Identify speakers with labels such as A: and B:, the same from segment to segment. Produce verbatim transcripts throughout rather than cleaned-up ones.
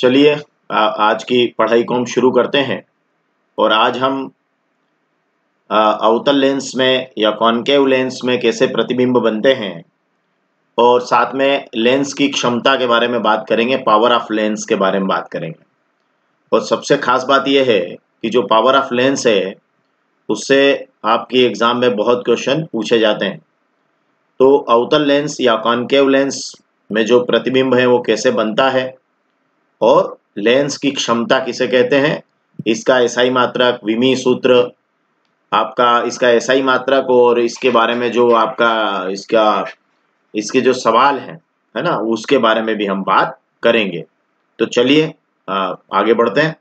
A: चलिए आज की पढ़ाई को हम शुरू करते हैं। और आज हम आ, अवतल लेंस में या कॉनकेव लेंस में कैसे प्रतिबिंब बनते हैं और साथ में लेंस की क्षमता के बारे में बात करेंगे, पावर ऑफ लेंस के बारे में बात करेंगे। और सबसे खास बात यह है कि जो पावर ऑफ लेंस है उससे आपकी एग्जाम में बहुत क्वेश्चन पूछे जाते हैं। तो अवतल लेंस या कॉनकेव लेंस में जो प्रतिबिंब है वो कैसे बनता है और लेंस की क्षमता किसे कहते हैं, इसका एसआई मात्रक, विमी सूत्र, आपका इसका एसआई मात्रक और इसके बारे में जो आपका इसका इसके जो सवाल हैं है ना, उसके बारे में भी हम बात करेंगे। तो चलिए आगे बढ़ते हैं।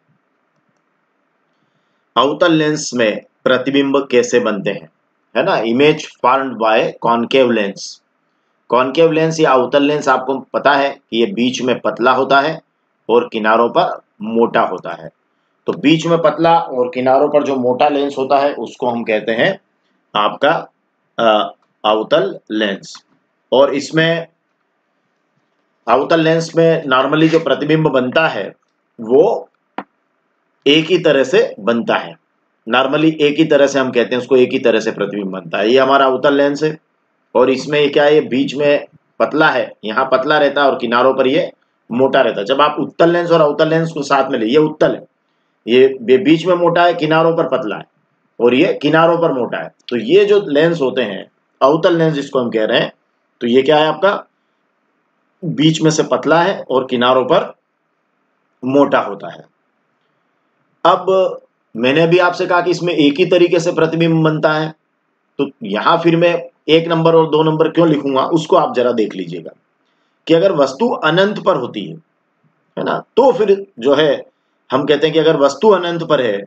A: अवतल लेंस में प्रतिबिंब कैसे बनते हैं, है ना। Image formed by concave lens. Concave lens या अवतल लेंस आपको पता है कि ये बीच में पतला होता है और किनारों पर मोटा होता है। तो बीच में पतला और किनारों पर जो मोटा लेंस होता है उसको हम कहते हैं आपका अवतल लेंस। और इसमें अवतल लेंस में नॉर्मली जो प्रतिबिंब बनता है वो एक ही तरह से बनता है। नॉर्मली एक ही तरह से हम कहते हैं उसको, एक ही तरह से प्रतिबिंब बनता है। ये हमारा अवतल लेंस है और इसमें क्या है, ये बीच में पतला है, यहाँ पतला रहता है और किनारों पर ये मोटा रहता है। जब आप उत्तल लेंस और अवतल लेंस को साथ में ले, ये उत्तल है, ये बीच में मोटा है, किनारों पर पतला है, और ये किनारों पर मोटा है। तो ये जो लेंस होते हैं अवतल लेंस जिसको हम कह रहे हैं, तो ये क्या है आपका बीच में से पतला है और किनारों पर मोटा होता है। अब मैंने भी आपसे कहा कि इसमें एक ही तरीके से प्रतिबिंब बनता है, तो यहां फिर मैं एक नंबर और दो नंबर क्यों लिखूंगा उसको आप जरा देख लीजिएगा कि अगर वस्तु अनंत पर होती है है ना, तो फिर जो है हम कहते हैं कि अगर वस्तु अनंत पर है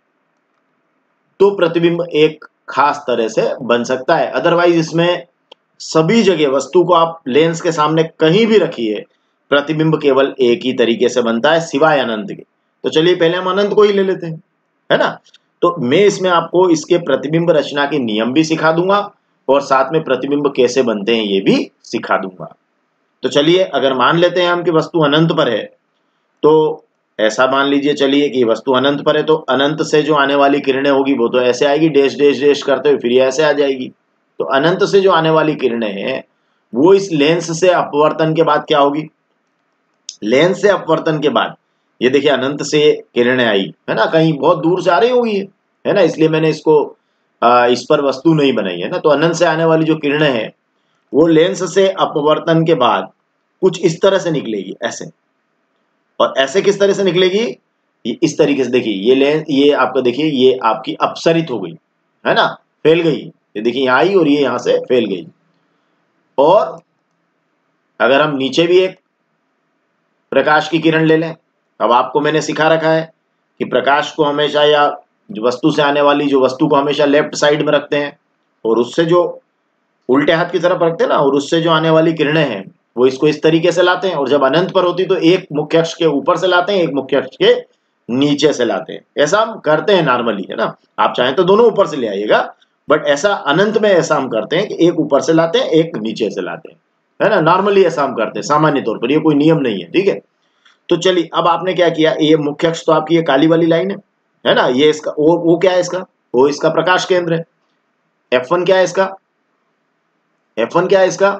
A: तो प्रतिबिंब एक खास तरह से बन सकता है। अदरवाइज इसमें सभी जगह वस्तु को आप लेंस के सामने कहीं भी रखिए, प्रतिबिंब केवल एक ही तरीके से बनता है सिवाय अनंत के। तो चलिए पहले हम अनंत को ही ले लेते हैं, है ना। तो मैं इसमें आपको इसके प्रतिबिंब रचना के नियम भी सिखा दूंगा और साथ में प्रतिबिंब कैसे बनते हैं ये भी सिखा दूंगा। तो चलिए अगर मान लेते हैं हम कि वस्तु अनंत पर है, तो ऐसा मान लीजिए चलिए कि वस्तु अनंत पर है, तो अनंत से जो आने वाली किरणें होगी वो तो ऐसे आएगी, डैश डैश डैश करते हुए फिर ये ऐसे आ जाएगी। तो अनंत से जो आने वाली किरणें हैं वो इस लेंस से अपवर्तन के बाद क्या होगी, लेंस से अपवर्तन के बाद ये देखिए अनंत से किरणें आई है ना, कहीं बहुत दूर से आ रही होगी है ना, इसलिए मैंने इसको आ, इस पर वस्तु नहीं बनाई है ना। तो अनंत से आने वाली जो किरणें हैं वो लेंस से अपवर्तन के बाद कुछ इस तरह से निकलेगी, ऐसे। और ऐसे किस तरह से निकलेगी, ये इस तरीके से देखिए, ये लेंस ये आपका देखिए ये आपकी अपसरित हो गई है ना, फैल गई। ये देखिए यहाँ आई और ये यहां से फैल गई। और अगर हम नीचे भी एक प्रकाश की किरण ले लें, अब आपको मैंने सिखा रखा है कि प्रकाश को हमेशा या जो वस्तु से आने वाली जो वस्तु को हमेशा लेफ्ट साइड में रखते हैं और उससे जो उल्टे हाथ की तरफ रखते हैं ना, और उससे जो आने वाली किरणें हैं वो इसको इस तरीके से लाते हैं। और जब अनंत पर होती तो एक मुख्य अक्ष के ऊपर से लाते हैं, एक मुख्य अक्ष के नीचे से लाते हैं। ऐसा हम करते हैं नॉर्मली, है ना। आप चाहें तो दोनों ऊपर से ले आइएगा, बट ऐसा अनंत में ऐसा हम करते हैं कि एक ऊपर से लाते हैं, एक नीचे से लाते हैं, है ना। नॉर्मली ऐसा हम करते हैं सामान्य तौर पर, ये कोई नियम नहीं है, ठीक है। तो चलिए अब आपने क्या किया, ये मुख्य अक्ष तो आपकी ये काली वाली लाइन है है ना, ये इसका वो वो क्या है, इसका वो इसका प्रकाश केंद्र है। एफ वन क्या है इसका, एफ वन क्या है इसका,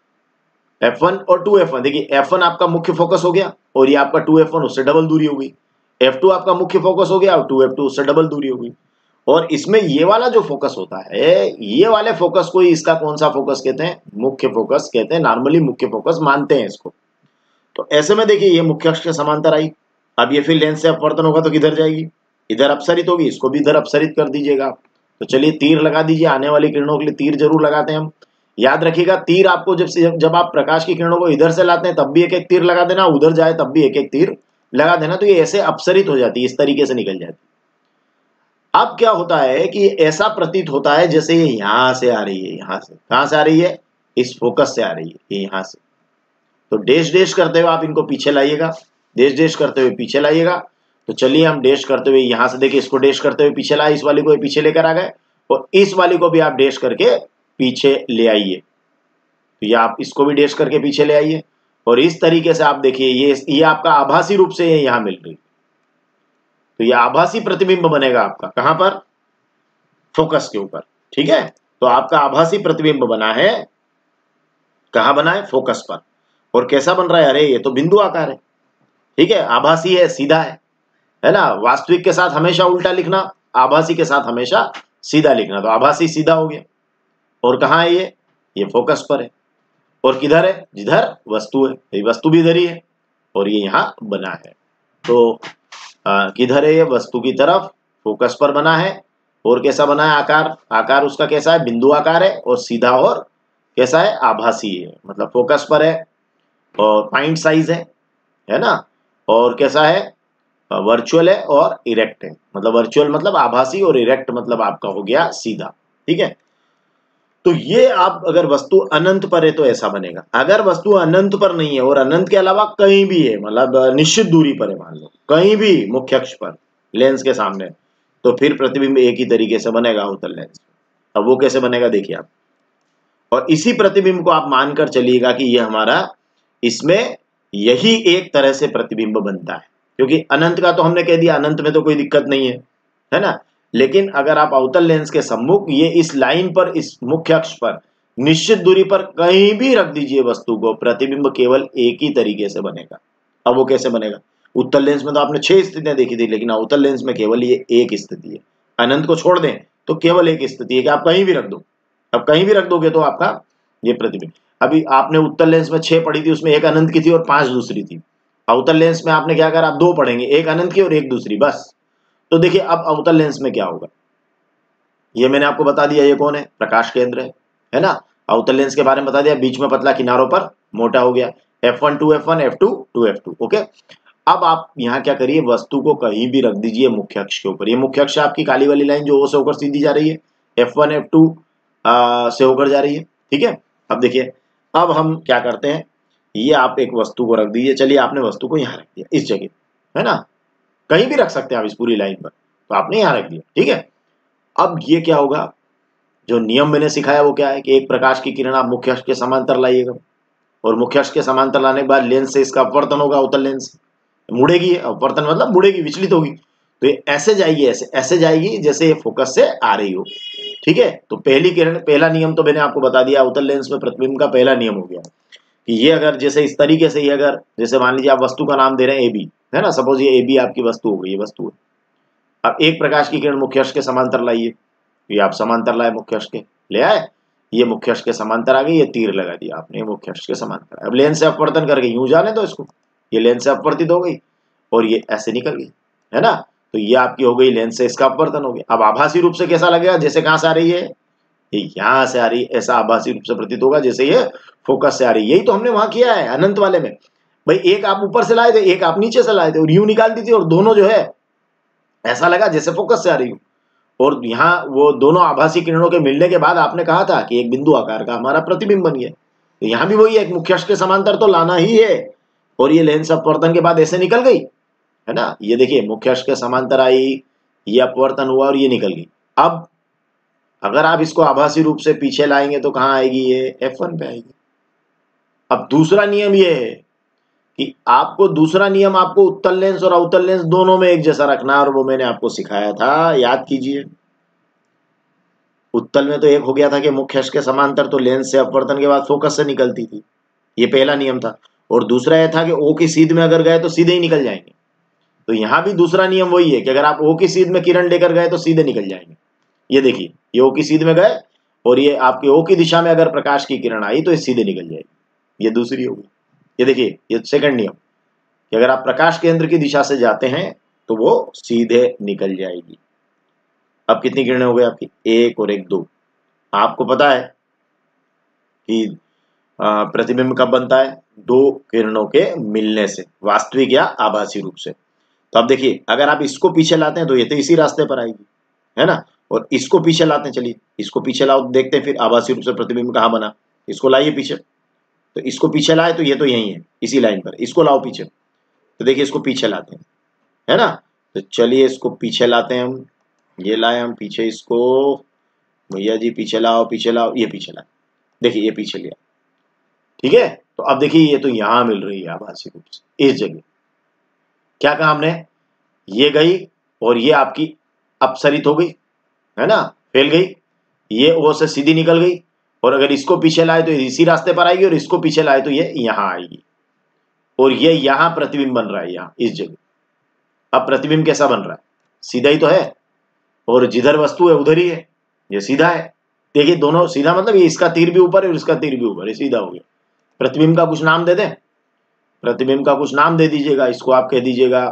A: एफ वन और टू एफ वन। देखिए एफ वन आपका मुख्य फोकस हो गया और ये आपका टू एफ वन उससे डबल दूरी हो गई। एफ टू आपका मुख्य फोकस हो गया और टू एफ टू उससे डबल दूरी हो गई। और इसमें ये वाला जो फोकस होता है, ये वाले फोकस को इसका कौन सा फोकस कहते हैं, मुख्य फोकस कहते हैं। नॉर्मली मुख्य फोकस मानते हैं इसको। तो ऐसे में देखिए ये मुख्य अक्ष के समांतर आई। अब ये फिर लेंस से अपवर्तन होगा तो किधर जाएगी, इधर अपसरित होगी, इसको भी इधर अपसरित कर दीजिएगा। तो चलिए तीर लगा दीजिए, आने वाली किरणों के लिए तीर जरूर लगाते हैं हम। याद रखिएगा तीर आपको जब जब आप प्रकाश की किरणों को इधर से लाते हैं तब भी एक एक तीर लगा देना, उधर जाए तब भी एक एक तीर लगा देना। तो ये ऐसे अपसरित हो जाती है, इस तरीके से निकल जाती है। अब क्या होता है कि ऐसा प्रतीत होता है जैसे ये यहां से आ रही है, यहां से कहां से आ रही है, इस फोकस से आ रही है, ये यहां से। तो डैश डैश करते हुए आप इनको पीछे लाइएगा, डैश डैश करते हुए पीछे लाइएगा। तो चलिए हम डैश करते हुए यहां से देखिए इसको डैश करते हुए पीछे लाए, इस वाली को पीछे लेकर आ गए और इस वाली को भी आप डैश करके पीछे ले आइए। तो ये आप इसको भी डैश करके पीछे ले आइए और इस तरीके से आप देखिए ये ये आपका आभासी रूप से ये यहां मिल रही, तो ये आभासी प्रतिबिंब बनेगा आपका कहां पर, फोकस के ऊपर। ठीक है, तो आपका आभासी प्रतिबिंब बना है, कहां बना है, फोकस पर। और कैसा बन रहा है, अरे ये तो बिंदु आकार है। ठीक है, आभासी है, सीधा है है ना। वास्तविक के साथ हमेशा उल्टा लिखना, आभासी के साथ हमेशा सीधा लिखना, तो आभासी सीधा हो गया। और कहां है ये ये फोकस पर है। और किधर है, जिधर वस्तु है, ये वस्तु भी इधर ही है और ये यहां बना है। तो आ, किधर है ये, वस्तु की तरफ, फोकस पर बना है। और कैसा बना है, आकार, आकार उसका कैसा है, बिंदु आकार है और सीधा, और कैसा है, आभासी है, मतलब फोकस पर है और पॉइंट साइज है है ना। और कैसा है, वर्चुअल है और इरेक्ट है, मतलब वर्चुअल मतलब आभासी और इरेक्ट मतलब आपका हो गया सीधा। ठीक है, तो ये आप अगर वस्तु अनंत पर है तो ऐसा बनेगा। अगर वस्तु अनंत पर नहीं है और अनंत के अलावा कहीं भी है, मतलब निश्चित दूरी पर है, मान लो कहीं भी मुख्य अक्ष पर लेंस के सामने, तो फिर प्रतिबिंब एक ही तरीके से बनेगा अवतल लेंस। अब वो कैसे बनेगा देखिए आप, और इसी प्रतिबिंब को आप मानकर चलिएगा कि ये हमारा, इसमें यही एक तरह से प्रतिबिंब बनता है, क्योंकि अनंत का तो हमने कह दिया, अनंत में तो कोई दिक्कत नहीं है है ना। लेकिन अगर आप अवतल लेंस के सम्मुख ये इस लाइन पर, इस मुख्य अक्ष पर निश्चित दूरी पर कहीं भी रख दीजिए वस्तु को, प्रतिबिंब केवल एक ही तरीके से बनेगा। अब वो कैसे बनेगा, उत्तल लेंस में तो आपने छह स्थितियां देखी थी, लेकिन अवतल लेंस में केवल ये एक स्थिति है। अनंत को छोड़ दें तो केवल एक स्थिति है कि आप कहीं भी रख दो। अब कहीं भी रख दोगे तो आपका ये प्रतिबिंब, अभी आपने उत्तल लेंस में छह पढ़ी थी, उसमें एक अनंत की थी और पांच दूसरी थी। अवतल लेंस में आपने क्या करा, आप दो पढ़ेंगे, एक अनंत की और एक दूसरी, बस। तो देखिए अब अवतल लेंस में क्या होगा, ये मैंने आपको बता दिया, ये कौन है, प्रकाश केंद्र है है ना। अवतल लेंस के बारे में बता दिया, बीच में पतला, किनारों पर मोटा हो गया, F one two F one, F two two F two. Okay, अब आप यहाँ क्या करिए, वस्तु को कहीं भी रख दीजिए मुख्य अक्ष के ऊपर। ये मुख्य अक्ष आपकी काली वाली लाइन जो ओ से होकर सीधी जा रही है, एफ वन एफ टू से होकर जा रही है। ठीक है, अब देखिए अब हम क्या करते हैं, ये आप एक वस्तु को रख दीजिए। चलिए आपने वस्तु को यहाँ रख दिया, इस जगह, है ना, कहीं भी रख सकते हैं आप इस पूरी लाइन पर, तो आपने यहाँ रख दिया। ठीक है, अब ये क्या होगा, जो नियम मैंने सिखाया वो क्या है कि एक प्रकाश की किरण आप मुख्य अक्ष के समांतर लाइएगा, और मुख्य अक्ष के समांतर लाने के बाद लेंस से इसका अपवर्तन होगा, अवतल लेंस मुड़ेगी, अपवर्तन मतलब मुड़ेगी, विचलित होगी, तो ये ऐसे जाएगी, ऐसे ऐसे जाएगी जैसे ये फोकस से आ रही हो। ठीक है, तो पहली किरण, पहला नियम तो मैंने आपको बता दिया, अवतल लेंस में प्रतिबिंब का पहला नियम हो गया कि ये अगर जैसे इस तरीके से, ये अगर जैसे मान लीजिए आप वस्तु का नाम दे रहे हैं ए बी, है ना, सपोज ये ए बी आपकी वस्तु हो गई, ये वस्तु है। अब एक प्रकाश की किरण मुख्य अक्ष के समांतर लाइए, ये आप समांतर लाए, मुख्य अक्ष के ले आए, ये मुख्य अक्ष के समांतर आ गई, ये तीर लगा दिया आपने, मुख्य अक्ष के समांतर। अब लेंस से अपवर्तन करके यूं जाने दो इसको, ये लेंस से अपवर्तित हो गई और ये ऐसे निकल गई, है ना, तो ये आपकी हो गई लेंस से इसका अपवर्तन हो गया। अब आभासी रूप से कैसा लगेगा, जैसे कहां से आ रही है, ये यहां से आ रही है, ऐसा आभासी रूप से प्रतीत होगा जैसे ये फोकस से आ रही है। यही तो हमने वहां किया है अनंत वाले में, भाई एक आप ऊपर से लाए थे, एक आप नीचे से लाए थे, और यूं निकाल दी थी, और दोनों जो है ऐसा लगा जैसे फोकस से आ रही हो। और यहाँ वो दोनों आभासी किरणों के मिलने के बाद आपने कहा था कि एक बिंदु आकार का हमारा प्रतिबिंब बन गया, तो यहाँ भी वही है, एक मुख्य अक्ष के समांतर तो लाना ही है, और ये लेंस अपवर्तन के बाद ऐसे निकल गई, है ना। ये देखिए मुख्य अक्ष के समांतर आई, ये अपवर्तन हुआ और ये निकल गई। अब अगर आप इसको आभासी रूप से पीछे लाएंगे तो कहाँ आएगी, ये एफ वन पे आएगी। अब दूसरा नियम ये है कि आपको, दूसरा नियम आपको उत्तल लेंस और अवतल लेंस दोनों में एक जैसा रखना है, और वो मैंने आपको सिखाया था, याद कीजिए। उत्तल में तो एक हो गया था कि मुख्य अक्ष के समांतर तो लेंस से अपवर्तन के बाद फोकस से निकलती थी, ये पहला नियम था। और दूसरा यह था कि ओ की सीध में अगर गए तो सीधे ही निकल जाएंगे। तो यहां भी दूसरा नियम वही है कि अगर आप ओ की सीध में किरण लेकर गए तो सीधे निकल जाएंगे। ये देखिए, ये ओ की सीध में गए और ये आपके ओ की दिशा में अगर प्रकाश की किरण आई तो ये सीधे निकल जाएगी, ये दूसरी होगी। ये देखिए, ये सेकंड नियम कि अगर आप प्रकाश केंद्र की दिशा से जाते हैं तो वो सीधे निकल जाएगी। अब कितनी किरणें हो गई आपकी, एक और एक दो। आपको पता है कि प्रतिबिंब कब बनता है, दो किरणों के मिलने से, वास्तविक या आभासी रूप से। तो अब देखिए, अगर आप इसको पीछे लाते हैं तो ये तो इसी रास्ते पर आएगी, है ना, और इसको पीछे लाते हैं, चलिए इसको पीछे लाओ, देखते हैं फिर आभासी रूप से प्रतिबिंब कहाँ बना। इसको लाइए पीछे, तो इसको पीछे लाए तो ये तो यही है इसी लाइन पर, इसको लाओ पीछे, तो देखिए इसको पीछे लाते हैं, है ना। तो चलिए इसको पीछे लाते हैं हम, ये लाए हम पीछे इसको, भैया जी पीछे लाओ, पीछे लाओ, ये पीछे लाए, देखिए ये पीछे लिया। ठीक है। तो अब देखिए ये तो यहां मिल रही है आभासी रूप से, इस जगह क्या कहा हमने, ये गई और ये आपकी अपसरित हो गई, है ना, फैल गई, ये ओ से सीधी निकल गई, और अगर इसको पीछे लाए तो इसी रास्ते पर आएगी, और इसको पीछे लाए तो ये यहां आएगी, और ये यहां प्रतिबिंब बन रहा है, यहां इस जगह। अब प्रतिबिंब कैसा बन रहा है, सीधा ही तो है, और जिधर वस्तु है उधर ही है, ये सीधा है। देखिए दोनों सीधा मतलब ये इसका तीर भी ऊपर है और इसका तीर भी ऊपर है, सीधा हो गया। प्रतिबिंब का कुछ नाम दे दें, प्रतिबिंब का कुछ नाम दे दीजिएगा, इसको आप कह दीजिएगा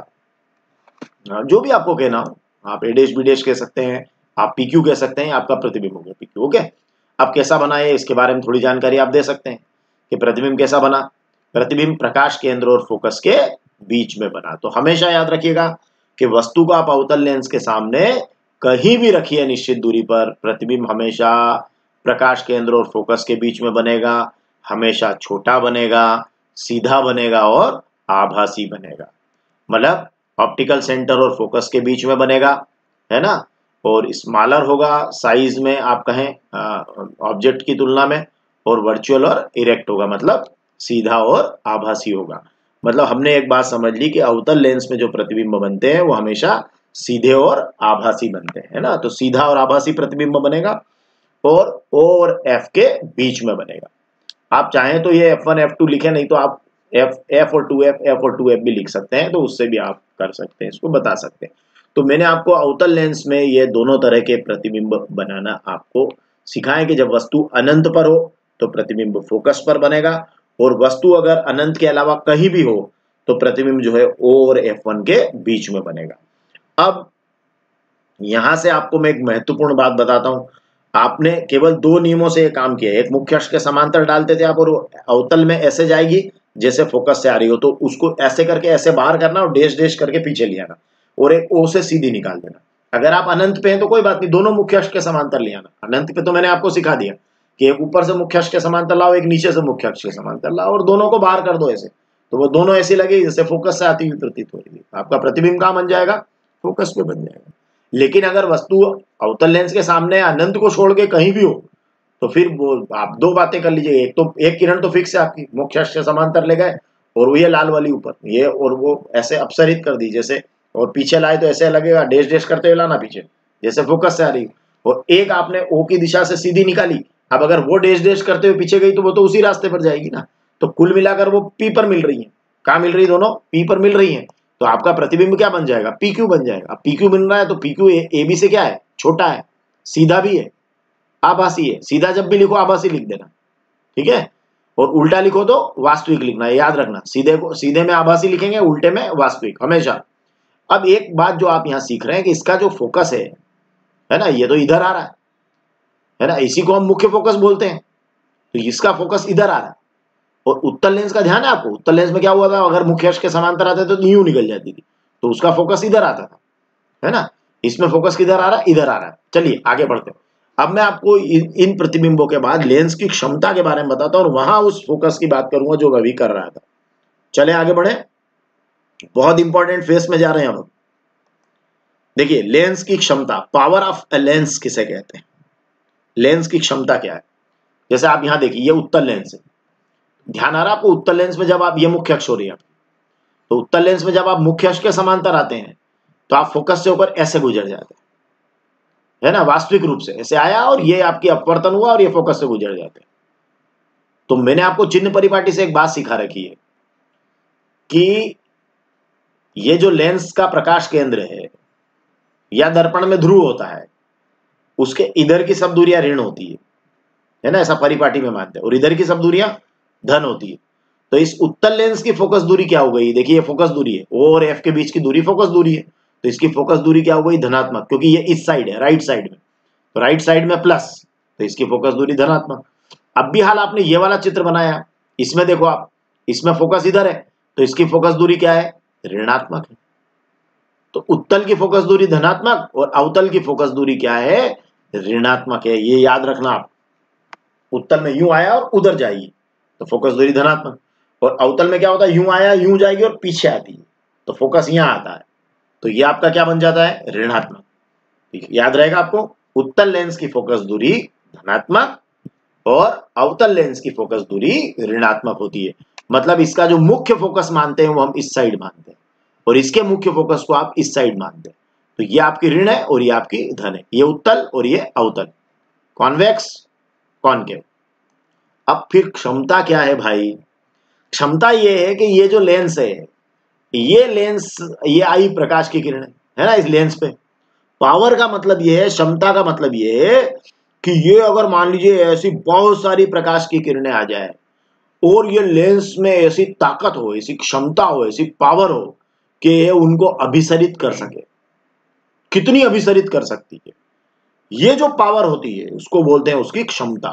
A: जो भी आपको कहना हो, आप ए डैश बी डैश कह सकते हैं, आप पी क्यू कह सकते हैं, आपका प्रतिबिंब हो गया पी क्यू। ओके, अब कैसा बना है इसके बारे में थोड़ी जानकारी आप दे सकते हैं कि प्रतिबिंब कैसा बना। प्रतिबिंब प्रकाश केंद्र और फोकस के बीच में बना। तो हमेशा याद रखिएगा कि वस्तु को आप अवतल लेंस के सामने कहीं भी रखिए निश्चित दूरी पर, प्रतिबिंब हमेशा प्रकाश केंद्र और फोकस के बीच में बनेगा, हमेशा छोटा बनेगा, सीधा बनेगा और आभासी बनेगा। मतलब ऑप्टिकल सेंटर और फोकस के बीच में बनेगा, है ना, और स्मॉलर होगा साइज में आप कहें ऑब्जेक्ट की तुलना में, और वर्चुअल और इरेक्ट होगा, मतलब सीधा और आभासी होगा। मतलब हमने एक बात समझ ली कि अवतल लेंस में जो प्रतिबिंब बनते हैं वो हमेशा सीधे और आभासी बनते हैं, है ना। तो सीधा और आभासी प्रतिबिंब बनेगा और ओ और एफ के बीच में बनेगा। आप चाहें तो ये एफ वन एफ टू लिखें, नहीं तो आप एफ एफ और टू एफ एफ और टू एफ भी लिख सकते हैं, तो उससे भी आप कर सकते हैं, इसको बता सकते हैं। तो मैंने आपको अवतल लेंस में ये दोनों तरह के प्रतिबिंब बनाना आपको सिखाएं कि जब वस्तु अनंत पर हो तो प्रतिबिंब फोकस पर बनेगा, और वस्तु अगर अनंत के अलावा कहीं भी हो तो प्रतिबिंब जो है ओ और एफ वन के बीच में बनेगा। अब यहां से आपको मैं एक महत्वपूर्ण बात बताता हूं। आपने केवल दो नियमों से ये काम किया, एक मुख्य अक्ष के समांतर डालते थे आप, और अवतल में ऐसे जाएगी जैसे फोकस से आ रही हो, तो उसको ऐसे करके ऐसे बाहर करना और डैश डैश करके पीछे ले आना, और एक ओ से सीधी निकाल देना। अगर आप अनंत पे हैं तो कोई बात नहीं, दोनों मुख्य अक्ष के समांतर ले आना। अनंत पे तो मैंने आपको सिखा दिया कि एक ऊपर से मुख्य अक्ष के समांतर लाओ, एक नीचे से मुख्य अक्ष के समांतर लाओ, और दोनों को बाहर कर दो ऐसे, तो वो दोनों ऐसी लगे जैसे फोकस से आती हुई प्रतीत हो रही है। आपका प्रतिबिंब कहां बन जाएगा, फोकस पे बन जाएगा। लेकिन अगर वस्तु अवतल लेंस के सामने अनंत को छोड़ के कहीं भी हो तो फिर वो आप दो बातें कर लीजिए, एक तो एक किरण तो फिक्स है आपकी, मुख्य अक्ष के समांतर ले गए, और वो ये लाल वाली ऊपर ये, और वो ऐसे अपसरित कर दी जैसे, और पीछे लाए तो ऐसे लगेगा डैश डैश करते हुए लाना पीछे जैसे फोकस से आ रही, और एक आपने ओ की दिशा से सीधी निकाली, अब अगर वो डैश डैश करते हुए पीछे गई तो वो तो उसी रास्ते पर जाएगी ना। तो कुल मिलाकर वो पी पर मिल रही है, कहां मिल रही, दोनों पी पर मिल रही है। तो आपका प्रतिबिंब क्या बन जाएगा, पी क्यू बन जाएगा। पी क्यू बन रहा है तो पी क्यू ए बी से क्या है, छोटा है, सीधा भी है, आभासी है। सीधा जब भी लिखो आभासी लिख देना, ठीक है, और उल्टा लिखो तो वास्तविक लिखना है, याद रखना। सीधे को सीधे में आभासी लिखेंगे, उल्टे में वास्तविक हमेशा। अब एक बात जो आप यहां सीख रहे हैं कि इसका जो फोकस है है ना, ये तो इधर आ रहा है है ना, इसी को हम मुख्य फोकस बोलते हैं, तो इसका फोकस इधर आ रहा है। और उत्तल लेंस का ध्यान है आपको, उत्तल लेंस में क्या हुआ था, अगर मुख्य अक्ष के समांतर आते थे तो यूं निकल जाती थी, तो उसका फोकस इधर आता था, है ना। इसमें फोकस किधर आ रहा है, इधर आ रहा है। चलिए आगे बढ़ते हैं। अब मैं आपको इन, इन प्रतिबिंबों के बाद लेंस की क्षमता के बारे में बताता हूं, और वहां उस फोकस की बात करूंगा जो मैं भी कर रहा था। चले आगे बढ़े, बहुत इंपॉर्टेंट फेस में जा रहे हैं हम। देखिए लेंस की क्षमता, पावर ऑफ ए लेंस किसे कहते हैं, लेंस की क्षमता क्या है। जैसे आप यहां देखिए ये उत्तल लेंस है, ध्यान आ रहा है आपको, उत्तल लेंस में जब आप, ये मुख्य अक्ष हो रही है, तो उत्तल लेंस में जब आप मुख्य अक्ष के समांतर आते हैं तो आप फोकस से ऊपर ऐसे गुजर जाते हैं, है ना, वास्तविक रूप से ऐसे आया और ये आपकी अपवर्तन हुआ और ये फोकस से गुजर जाते हैं। तो मैंने आपको चिन्ह परिपाटी से एक बात सिखा रखी है कि ये जो लेंस का प्रकाश केंद्र है या दर्पण में ध्रुव होता है, उसके इधर की सब दूरियां ऋण होती है, है ना, ऐसा परिपाटी में मानते हैं, और इधर की सब दूरियां धन होती है। तो इस उत्तल लेंस की फोकस दूरी क्या हो गई, देखिए ये फोकस दूरी है, ओ और एफ के बीच की दूरी फोकस दूरी है, तो इसकी फोकस दूरी क्या हो गई, धनात्मक, क्योंकि ये इस साइड है, राइट साइड में, तो राइट साइड में प्लस, तो इसकी फोकस दूरी धनात्मक। अब भी हाल आपने ये वाला चित्र बनाया, इसमें देखो आप, इसमें फोकस इधर है, तो इसकी फोकस दूरी क्या है, ऋणात्मक है। तो उत्तल की फोकस दूरी धनात्मक और अवतल की फोकस दूरी क्या है, ऋणात्मक है। ये याद रखना आप, उत्तल में यूं आया और उधर जाएगी तो फोकस दूरी धनात्मक, और अवतल में क्या होता है, यूं आया यूं जाएगी और पीछे आती है तो फोकस यहां आता है, तो ये आपका क्या बन जाता है, ऋणात्मक। याद रहेगा आपको, उत्तल लेंस की फोकस दूरी धनात्मक और अवतल लेंस की फोकस दूरी ऋणात्मक होती है। मतलब इसका जो मुख्य फोकस मानते हैं वो हम इस साइड मानते हैं और इसके मुख्य फोकस को आप इस साइड मानते हैं। तो ये आपकी ऋण है और ये आपकी धन है, ये उत्तल और ये अवतल, कॉन्वेक्स कॉनकेव। अब फिर क्षमता क्या है भाई? क्षमता ये है कि ये जो लेंस है, ये लेंस, ये आई प्रकाश की किरण है ना इस लेंस पे। पावर का मतलब ये है, क्षमता का मतलब ये है कि ये अगर मान लीजिए ऐसी बहुत सारी प्रकाश की किरणें आ जाए और ये लेंस में ऐसी ताकत हो, ऐसी क्षमता हो, ऐसी पावर हो कि ये उनको अभिसरित कर सके। कितनी अभिसरित कर सकती है? ये जो पावर होती है उसको बोलते हैं उसकी क्षमता।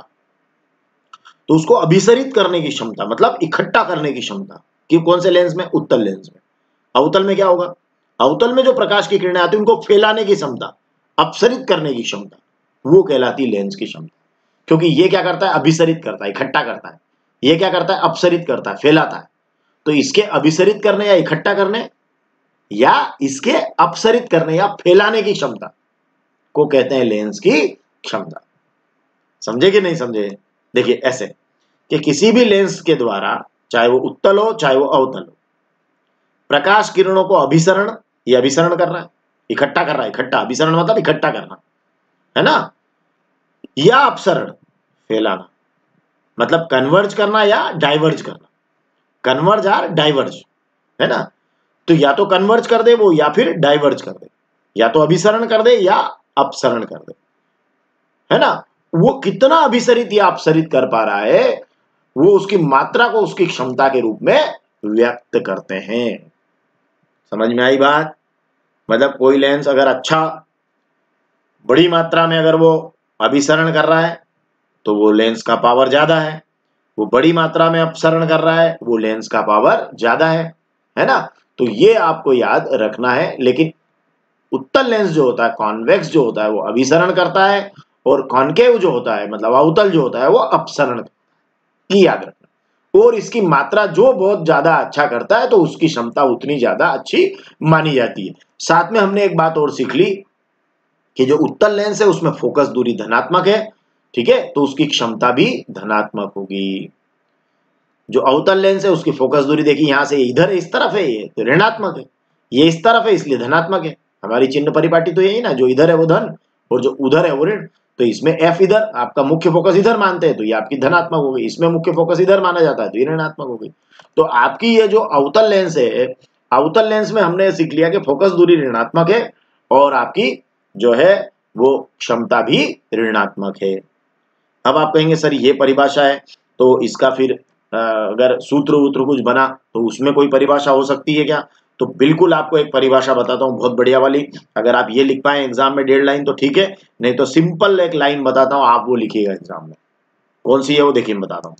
A: तो उसको अभिसरित करने की क्षमता मतलब इकट्ठा करने की क्षमता कि कौन से लेंस में? उत्तल लेंस में। अवतल में क्या होगा? अवतल में जो प्रकाश की किरणें आती है उनको फैलाने की क्षमता, अपसरित करने की क्षमता, वो कहलाती है लेंस की क्षमता। क्योंकि ये क्या करता है? अभिसरित करता है, इकट्ठा करता है। ये क्या करता है? अपसरित करता है, फैलाता है। तो इसके अभिसरित करने या इकट्ठा करने या इसके अपसरित करने या फैलाने की क्षमता को कहते हैं लेंस की क्षमता। समझे कि नहीं समझे? देखिए ऐसे कि किसी भी लेंस के द्वारा, चाहे वो उत्तल हो चाहे वो अवतल हो, प्रकाश किरणों को अभिसरण, ये अभिसरण कर रहा है, इकट्ठा कर रहा है, इकट्ठा, अभिसरण मतलब इकट्ठा करना है ना, या अपसरण फैलाना मतलब कन्वर्ज करना या डाइवर्ज करना, कन्वर्ज और डाइवर्ज है ना। तो या तो कन्वर्ज कर दे वो या फिर डाइवर्ज कर दे, या तो अभिसरण कर दे या अपसरण कर दे, है ना। वो कितना अभिसरित या अपसरित कर पा रहा है वो उसकी मात्रा को उसकी क्षमता के रूप में व्यक्त करते हैं। समझ में आई बात? मतलब कोई लेंस अगर अच्छा बड़ी मात्रा में अगर वो अभिसरण कर रहा है तो वो लेंस का पावर ज्यादा है, वो बड़ी मात्रा में अपसरण कर रहा है वो लेंस का पावर ज्यादा है, है ना। तो ये आपको याद रखना है। लेकिन उत्तल लेंस जो होता है, कॉन्वेक्स जो होता है, वो अभिसरण करता है और कॉनकेव जो होता है मतलब अवतल जो होता है वो अपसरण, की याद रखना। और इसकी मात्रा जो बहुत ज्यादा अच्छा करता है तो उसकी क्षमता उतनी ज्यादा अच्छी मानी जाती है। साथ में हमने एक बात और सीख ली कि जो उत्तल लेंस है उसमें फोकस दूरी धनात्मक है, ठीक है, तो उसकी क्षमता भी धनात्मक होगी। जो अवतल लेंस है उसकी फोकस दूरी देखिए यहां से इधर इस तरफ है, ये तो ऋणात्मक है, ये इस तरफ है इसलिए धनात्मक है। हमारी चिन्ह परिपाटी तो यही ना, जो इधर है वो धन और जो उधर है वो ऋण। तो इसमें एफ इधर, आपका मुख्य फोकस इधर मानते हैं तो ये आपकी धनात्मक हो गई, इसमें मुख्य फोकस इधर माना जाता है तो ये ऋणात्मक हो गई। तो आपकी ये जो अवतल लेंस है, अवतल लेंस में हमने सीख लिया कि फोकस दूरी ऋणात्मक है और आपकी जो है वो क्षमता भी ऋणात्मक है। अब आप कहेंगे सर ये परिभाषा है तो इसका फिर अगर सूत्र वूत्र कुछ बना तो उसमें कोई परिभाषा हो सकती है क्या? तो बिल्कुल आपको एक परिभाषा बताता हूं बहुत बढ़िया वाली। अगर आप ये लिख पाए एग्जाम में डेढ़ लाइन तो ठीक है, नहीं तो सिंपल एक लाइन बताता हूं, आप वो लिखिएगा एग्जाम में। कौन सी है वो देखिए, मैं बताता हूं।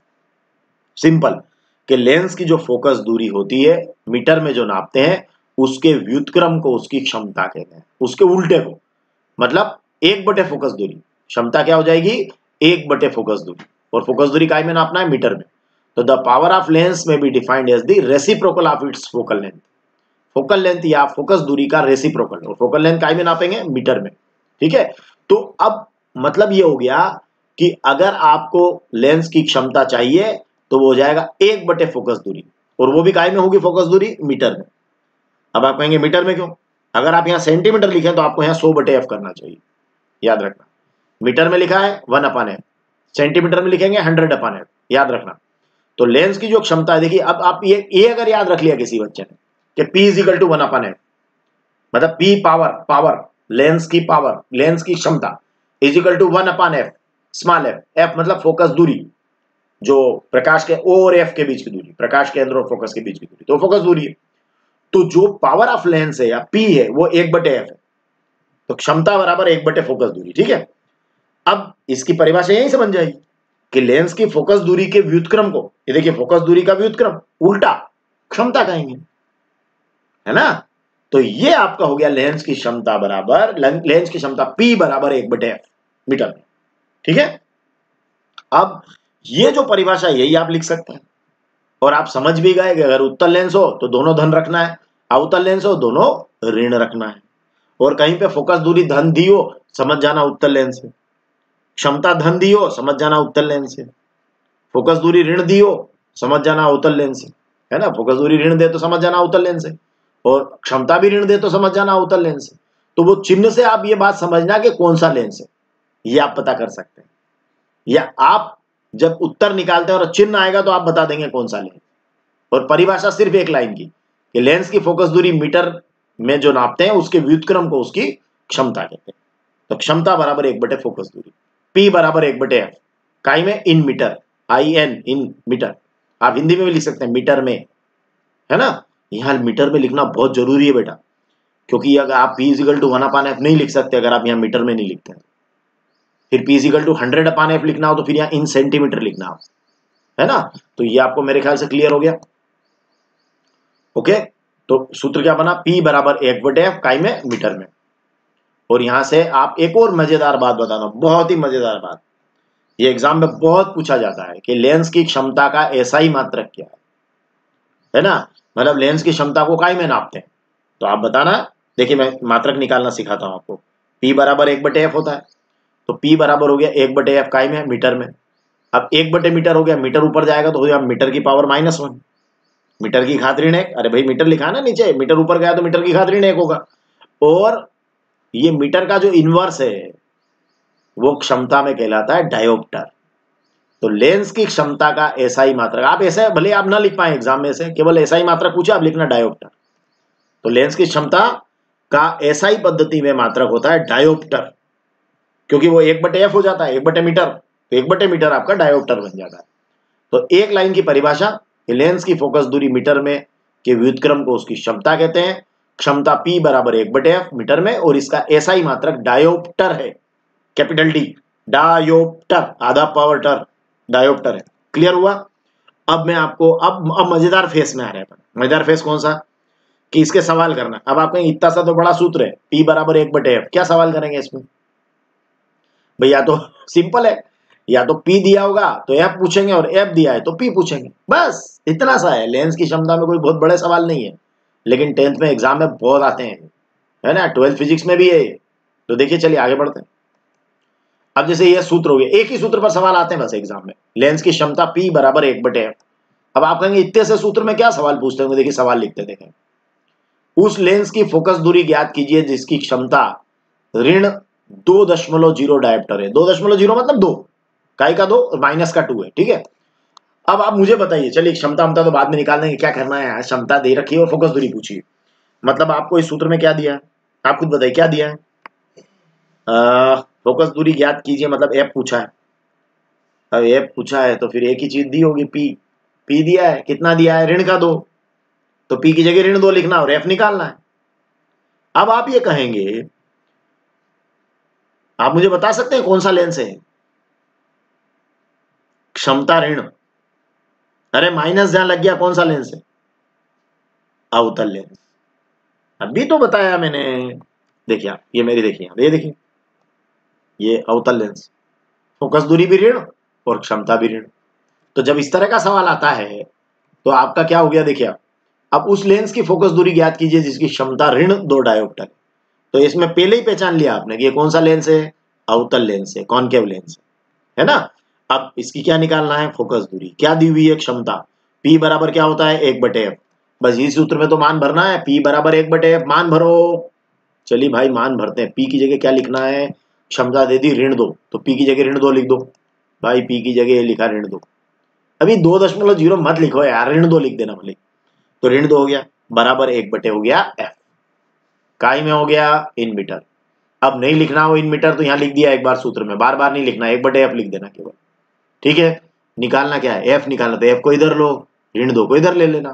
A: सिंपल कि लेंस की जो फोकस दूरी होती है मीटर में जो नापते हैं उसके व्युत्क्रम को उसकी क्षमता कहते हैं, उसके उल्टे को मतलब एक बटे फोकस दूरी। क्षमता क्या हो जाएगी? एक बटे फोकस दूरी, और फोकस दूरी काय में नापना है? मीटर में। तो द पावर ऑफ लेंस में be defined as the reciprocal of its focal length. Focal length या फोकस दूरी का रेसिप्रोकल, और फोकल लेंथ काय में नापेंगे? मीटर में, ठीक है। तो अब मतलब ये हो गया कि अगर आपको लेंस की क्षमता चाहिए तो वो हो जाएगा एक बटे फोकस दूरी, और वो भी काय में होगी फोकस दूरी? मीटर में। अब आप कहेंगे मीटर में क्यों? अगर आप यहाँ सेंटीमीटर लिखें तो आपको यहाँ सौ बटे एफ करना चाहिए, याद रखना। मीटर में लिखा है वन अपन एफ, सेंटीमीटर में लिखेंगे हंड्रेड अपन एफ, याद रखना। तो लेंस की जो क्षमता है, देखिए अब आप ये ये अगर याद रख लिया किसी बच्चे ने कि P is equal to one upon F, मतलब P पावर, पावर लेंस की पावर, लेंस की क्षमता is equal to one upon F small F, F मतलब फोकस दूरी, जो प्रकाश के O और F के बीच की दूरी, प्रकाश के अंदर और फोकस के बीच की दूरी, तो फोकस दूरी है। तो जो पावर ऑफ लेंस है या P है वो एक बटे एफ है, तो क्षमता बराबर एक बटे फोकस दूरी, ठीक है। अब इसकी परिभाषा यही से बन जाएगी कि लेंस की फोकस दूरी के व्युत्क्रम को, ये देखिए फोकस दूरी का व्युत्क्रम उल्टा क्षमता कहेंगे, है ना। तो ये आपका हो गया लेंस की क्षमता बराबर, लेंस की क्षमता P बराबर एक बटे एफ मीटर में, ठीक है। अब ये जो परिभाषा यही आप लिख सकते हैं, और आप समझ भी गए कि अगर उत्तल लेंस हो तो दोनों धन रखना है, अवतल लेंस हो दोनों ऋण रखना है, और कहीं पे फोकस दूरी धन दी हो समझ जाना उत्तल लेंस है, क्षमता धन दी हो, समझ जाना उत्तल लेंस है। फोकस दूरी ऋण दी हो, समझ जाना अवतल लेंस है, है ना। फोकस दूरी ऋण दे तो समझ जाना अवतल लेंस है, और क्षमता भी ऋण दे तो समझ जाना अवतल लेंस है। तो वो चिन्ह से आप ये बात समझना कि कौन सा लेंस है, ये आप पता कर सकते हैं। या आप जब उत्तर निकालते हैं और चिन्ह आएगा तो आप बता देंगे कौन सा लेंस। और परिभाषा सिर्फ एक लाइन की कि लेंस की फोकस दूरी मीटर में जो नापते हैं उसके व्युत्क्रम को उसकी क्षमता कहते हैं। तो क्षमता बराबर एक बटे फोकस दूरी, पी बराबर एक बटे एफ, काई में इन मीटर, आई एन इन मीटर, आप हिंदी में भी लिख सकते हैं मीटर में, है ना। यहां मीटर में लिखना बहुत जरूरी है बेटा, क्योंकि अगर आप P is equal to one upon F नहीं लिख सकते अगर आप यहाँ मीटर में नहीं लिखते हैं। फिर P is equal to hundred upon F लिखना हो तो फिर यहाँ इन सेंटीमीटर लिखना हो, है ना। तो ये आपको मेरे ख्याल से क्लियर हो गया। ओके, तो सूत्र क्या बना, पी बराबर एक बटे एफ, काई में मीटर में। और यहां से आप एक और मजेदार बात बताना, बहुत ही मजेदार बात, ये एग्जाम में बहुत पूछा जाता है कि लेंस की क्षमता का एसआई मात्रक क्या है, है ना। मतलब लेंस की क्षमता को काई में नापते हैं, तो आप बताना। देखिए मैं मात्रक निकालना सिखाता हूं आपको। P बराबर एक बटे एफ होता है, तो P बराबर हो गया एक बटे एफ काई में मीटर में। अब एक बटे मीटर हो गया, मीटर ऊपर जाएगा तो हो गया मीटर की पावर माइनस वन, मीटर की घात ऋण एक। अरे भाई मीटर लिखा ना नीचे, मीटर ऊपर गया तो मीटर की घात ऋण एक होगा। और ये मीटर का जो इनवर्स है वो क्षमता में कहलाता है डायोप्टर। तो लेंस की क्षमता का एसआई मात्रक, आप ऐसे भले आप ना लिख पाए एग्जाम में से, केवल एसआई मात्रक पूछे आप लिखना डायोप्टर। तो लेंस की क्षमता का एसआई पद्धति में मात्रक होता है डायोप्टर, क्योंकि वो एक बटे एफ हो जाता है, एक बटे मीटर, तो एक बटे मीटर आपका डायोप्टर बन जाता है। तो एक लाइन की परिभाषा, लेंस की फोकस दूरी मीटर में के व्युत्क्रम को उसकी क्षमता कहते हैं। क्षमता P बराबर एक बटे एफ मीटर में, और इसका एसआई मात्रक डायोप्टर है, कैपिटल डी, डायोप्टर, आधा पावर टर, डायोप्टर है। क्लियर हुआ। अब मैं आपको अब अब मजेदार फेस में आ रहे हैं। मजेदार फेस कौन सा, कि इसके सवाल करना। अब आप कहेंगे इतना सा तो बड़ा सूत्र है, P बराबर एक बटे एफ, क्या सवाल करेंगे इसमें। भैया तो सिंपल है, या तो P दिया होगा तो F पूछेंगे, और F दिया है तो P पूछेंगे, बस इतना सा है। लेंस की क्षमता में कोई बहुत बड़े सवाल नहीं है, लेकिन टेंथ में एग्जाम में बहुत आते हैं, है ना। ट्वेल्थ फिजिक्स में भी है। तो देखिए चलिए आगे बढ़ते हैं। अब जैसे ये सूत्र हो गया, एक ही सूत्र पर सवाल आते हैं बस एग्जाम में, लेंस की क्षमता P बराबर एक बटे एफ। अब आप कहेंगे इतने से सूत्र में क्या सवाल पूछते होंगे। देखिए सवाल लिखते देखें, उस लेंस की फोकस दूरी ज्ञात कीजिए जिसकी क्षमता ऋण दो दशमलव जीरो डायोप्टर है। दो दशमलव जीरो मतलब दो, काई का दो और माइनस का टू है, ठीक है। अब आप मुझे बताइए, चलिए क्षमता हमता तो बाद में निकाल देंगे, क्या करना है, क्षमता दे रखी है और फोकस दूरी पूछिए। मतलब आपको इस सूत्र में क्या दिया है, आप खुद बताइए क्या दिया है। फोकस दूरी ज्ञात कीजिए, मतलब एफ पूछा है। अब एफ पूछा है तो फिर एक ही चीज दी होगी, पी। पी दिया है, कितना दिया है, ऋण का दो, तो पी की जगह ऋण दो लिखना और एफ निकालना है। अब आप ये कहेंगे, आप मुझे बता सकते हैं कौन सा लेंस है, क्षमता ऋण, अरे माइनस जहां लग गया कौन सा लेंस है, अवतल लेंस। अभी तो बताया मैंने, देखिए आप ये मेरी देखिए, ये देखिए ये अवतल लेंस, फोकस दूरी भी ऋण और क्षमता भी ऋण। तो जब इस तरह का सवाल आता है तो आपका क्या हो गया, देखिए आप, अब उस लेंस की फोकस दूरी ज्ञात कीजिए जिसकी क्षमता ऋण दो डायोप्टर। तो इसमें पहले ही पहचान लिया आपने कि ये कौन सा लेंस है, अवतल लेंस है, कॉनकेव लेंस है, है ना। अब इसकी क्या निकालना है, फोकस दूरी, क्या दी हुई है, क्षमता। P बराबर क्या होता है, एक बटे एफ। बस इस सूत्र में तो मान भरना है, P बराबर एक बटे एफ, मान भरो। चलिए भाई मान भरते हैं। P की जगह क्या लिखना है, क्षमता दे दी ऋण दो, तो P की जगह ऋण दो लिख दो भाई, P की जगह लिखा ऋण दो। अभी दो दशमलव जीरो मत लिखो यार, ऋण दो लिख देना भले। तो ऋण दो हो गया, बराबर एक बटे हो गया एफ, काई में हो गया इन मीटर। अब नहीं लिखना हो इन मीटर तो यहां लिख दिया एक बार सूत्र में, बार बार नहीं लिखना, एक बटे एफ लिख देना केवल, ठीक है। निकालना क्या है, एफ निकालना, तो एफ को इधर लो, ऋण दो को इधर ले लेना।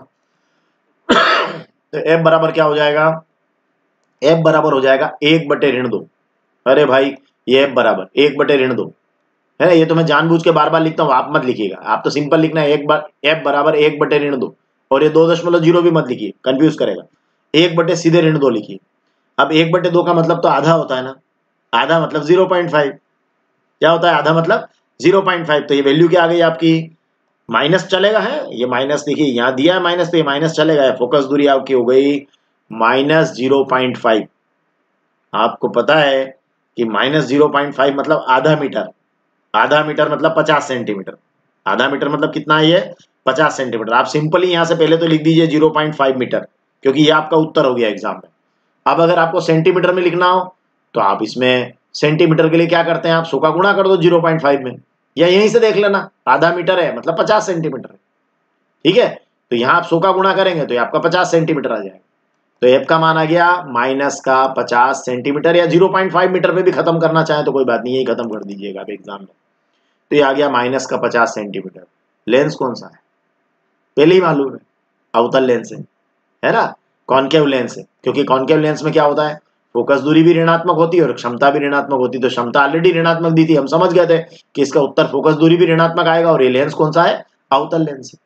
A: तो एफ बराबर क्या हो जाएगा, एफ बराबर हो जाएगा एक बटे ऋण दो। अरे भाई ये एफ बराबर एक बटे ऋण दो है ना। ये तो मैं जानबूझ के बार बार लिखता हूँ, आप मत लिखिएगा, आप तो सिंपल लिखना है एक बार, एफ बराबर एक बटे ऋण दो, और ये दो दशमलव जीरो भी मत लिखिए, कंफ्यूज करेगा। एक बटे सीधे ऋण दो लिखिए। अब एक बटे दो का मतलब तो आधा होता है ना, आधा मतलब जीरो पॉइंट फाइव। क्या होता है आधा मतलब जीरो पॉइंट फाइव। तो ये वैल्यू क्या आ गई आपकी, माइनस चलेगा, है ये माइनस, देखिए यहाँ दिया है माइनस, तो ये माइनस चलेगा। फोकस दूरी आपकी हो गई माइनस जीरो पॉइंट फाइव। आपको पता है कि माइनस जीरो पॉइंट फाइव मतलब आधा मीटर, आधा मीटर मतलब पचास सेंटीमीटर। आधा मीटर मतलब कितना है ये? पचास सेंटीमीटर। आप सिंपली यहां से पहले तो लिख दीजिए जीरो पॉइंट फाइव मीटर, क्योंकि ये आपका उत्तर हो गया एग्जाम में। अब अगर आपको सेंटीमीटर में लिखना हो तो आप इसमें सेंटीमीटर के लिए क्या करते हैं, आप सौ का गुणा कर दो जीरो पॉइंट फाइव में, या यहीं से देख लेना आधा मीटर है मतलब पचास सेंटीमीटर है। ठीक है, तो यहां आप सौ का गुणा करेंगे तो ये आपका पचास सेंटीमीटर आ जाएगा। तो एफ का मान आ गया माइनस का पचास सेंटीमीटर, या जीरो पॉइंट फाइव मीटर पे भी खत्म करना चाहे तो कोई बात नहीं, यही खत्म कर दीजिएगा आप एग्जाम में। तो ये आ गया माइनस का पचास सेंटीमीटर। लेंस कौन सा है? पहले ही मालूम है, अवतल लेंस है, है ना, कॉनकेव लेंस है, क्योंकि कॉनकेव लेंस में क्या होता है, फोकस दूरी भी ऋणात्मक होती है और क्षमता भी ऋणात्मक होती है। तो क्षमता ऑलरेडी ऋणात्मक दी थी, हम समझ गए थे कि इसका उत्तर फोकस दूरी भी ऋणात्मक आएगा, और ये लेंस कौन सा है? अवतल लेंस है।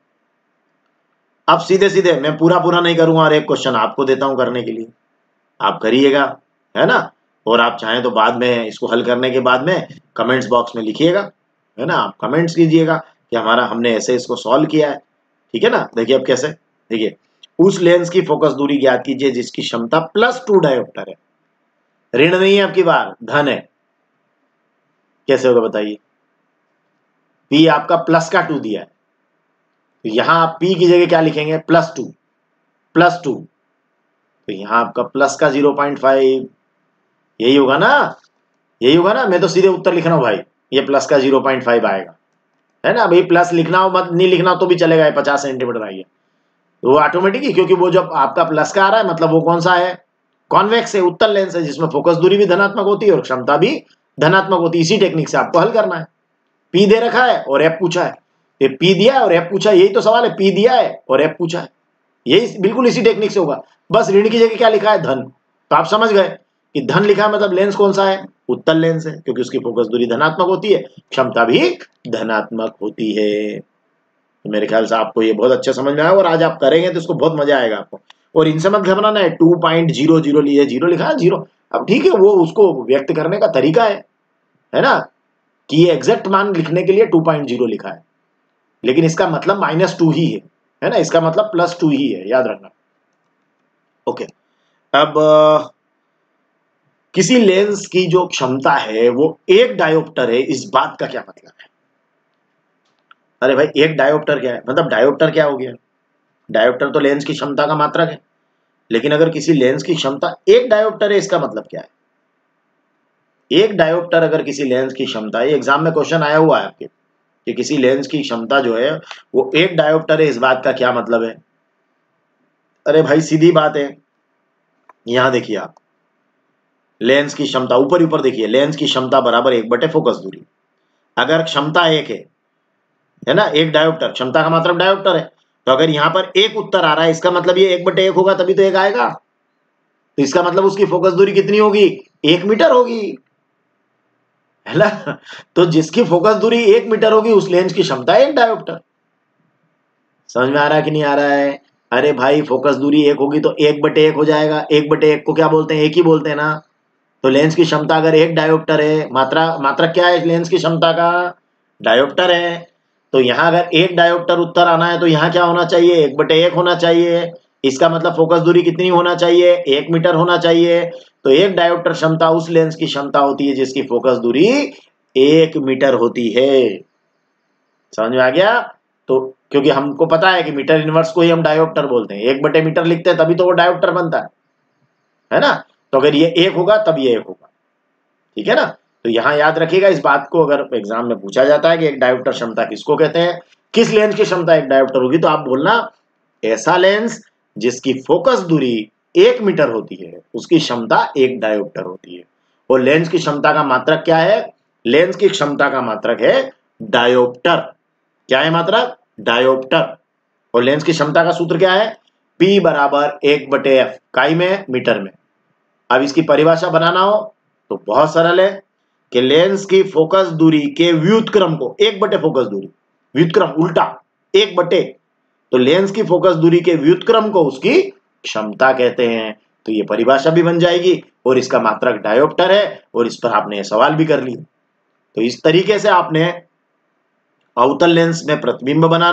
A: अब सीधे सीधे मैं पूरा पूरा नहीं करूंगा और एक क्वेश्चन आपको देता हूं करने के लिए, आप करिएगा, है ना, और आप चाहें तो बाद में इसको हल करने के बाद में कमेंट्स बॉक्स में लिखिएगा, है ना, आप कमेंट्स कीजिएगा कि हमारा हमने ऐसे इसको सॉल्व किया है। ठीक है ना, देखिए अब कैसे, देखिए उस लेंस की फोकस दूरी ज्ञात कीजिए जिसकी क्षमता प्लस टू डायोप्टर है। ऋण नहीं है आपकी बार, धन है। कैसे होगा बताइए? पी आपका प्लस का टू दिया है, तो यहां आप पी की जगह क्या लिखेंगे? प्लस टू, प्लस टू, तो यहां आपका प्लस का जीरो पॉइंट फाइव, यही होगा ना, यही होगा ना। मैं तो सीधे उत्तर लिख रहा हूं भाई, ये प्लस का जीरो पॉइंट फाइव आएगा, है ना भाई। प्लस लिखना हो मत, नहीं लिखना तो भी चलेगा, पचास सेंटीमीटर आइए तो वो ऑटोमेटिक ही, क्योंकि वो जब आपका प्लस का आ रहा है मतलब वो कौन सा है? कॉन्वेक्स है, उत्तल लेंस है, जिसमें फोकस दूरी भी धनात्मक होती है और क्षमता भी धनात्मक होती है। इसी टेक्निक से आपको हल करना है। पी दे रखा है और एफ पूछा है, ये पी दिया है और एफ पूछा है, यही तो सवाल है, पी दिया है और एफ पूछा है, यही बिल्कुल इसी टेक्निक से होगा। बस ऋण की जगह क्या लिखा है? धन। तो आप समझ गए कि धन लिखा है मतलब लेंस कौन सा है? उत्तल लेंस है, क्योंकि उसकी फोकस दूरी धनात्मक होती है, क्षमता भी धनात्मक होती है। तो मेरे ख्याल से आपको ये बहुत अच्छे समझ में आया, और आज आप करेंगे तो इसको बहुत मजा आएगा आपको। और इनसे मत घबराना है, टू पॉइंट जीरो जीरो लिए, जीरो लिखा है जीरो, अब ठीक है, वो उसको व्यक्त करने का तरीका है, है ना, कि ये एग्जैक्ट मान लिखने के लिए टू पॉइंट जीरो लिखा है, लेकिन इसका मतलब माइनस टू ही है, है ना, इसका मतलब प्लस टू ही है, याद रखना। ओके, अब किसी लेंस की जो क्षमता है वो एक डायोप्टर है, इस बात का क्या मतलब है? अरे भाई एक डायोप्टर क्या है, मतलब डायोप्टर क्या हो गया? डायोप्टर तो लेंस की क्षमता का मात्रक है, लेकिन अगर किसी लेंस की क्षमता एक डायोप्टर है, इसका मतलब क्या है? एक डायोप्टर अगर किसी लेंस की क्षमता, ये एग्जाम में क्वेश्चन आया हुआ है आपके, कि किसी लेंस की क्षमता जो है वो एक डायोप्टर है, इस बात का क्या मतलब है? अरे भाई सीधी बात है, यहां देखिए आप, लेंस की क्षमता ऊपर ऊपर देखिए, लेंस की क्षमता बराबर एक बटे फोकस दूरी। अगर क्षमता एक है, है ना, एक डायोप्टर, क्षमता का मतलब डायोप्टर है, तो अगर यहां पर एक उत्तर आ रहा है, इसका मतलब ये एक बटे एक होगा, तभी तो एक आएगा। तो इसका मतलब उसकी फोकस दूरी कितनी होगी? एक मीटर होगी, है ना। तो जिसकी फोकस दूरी एक मीटर होगी उस लेंस की क्षमता है एक डायोप्टर। समझ में आ रहा है कि नहीं आ रहा है? अरे भाई फोकस दूरी एक होगी तो एक बटे एक हो जाएगा, एक बटे एक को क्या बोलते हैं? एक ही बोलते हैं ना। तो लेंस की क्षमता अगर एक डायोप्टर है, मात्रा मात्रक क्या है लेंस की क्षमता का? डायोप्टर है। तो यहां अगर एक डायोप्टर उत्तर आना है तो यहां क्या होना चाहिए? एक बटे एक होना चाहिए। इसका मतलब फोकस दूरी कितनी होना चाहिए? एक मीटर होना चाहिए। तो एक डायोप्टर क्षमता उस लेंस की क्षमता होती है जिसकी फोकस दूरी एक मीटर होती है। समझ में आ गया? तो क्योंकि हमको पता है कि मीटर इनवर्स को ही हम डायोप्टर बोलते हैं, एक बटे मीटर लिखते हैं तभी तो वो डायोप्टर बनता है, है ना। तो अगर ये एक होगा तब ये एक होगा, ठीक है ना। तो यहां याद रखिएगा इस बात को, अगर एग्जाम में पूछा जाता है कि एक डायोप्टर क्षमता किसको कहते हैं, किस लेंस की क्षमता एक डायोप्टर होगी, तो आप बोलना ऐसा लेंस जिसकी फोकस दूरी एक मीटर होती है उसकी क्षमता एक डायोप्टर होती है। और लेंस की क्षमता का मात्रक क्या है? लेंस की क्षमता का मात्रक है डायोप्टर। क्या है मात्रक? डायोप्टर। और लेंस की क्षमता का सूत्र क्या है? P बराबर एक बटे एफ, काई में मीटर में। अब इसकी परिभाषा बनाना हो तो बहुत सरल है कि लेंस की फोकस दूरी के व्युत्क्रम को, एक बटे फोकस दूरी, व्युत्क्रम उल्टा एक बटे, तो लेंस की फोकस दूरी के व्युत्क्रम को उसकी क्षमता कहते हैं। तो ये परिभाषा भी बन जाएगी और इसका मात्रक डायोप्टर है, और इस पर आपने सवाल भी कर लिया। तो इस तरीके से आपने अवतल लेंस में प्रतिबिंब बना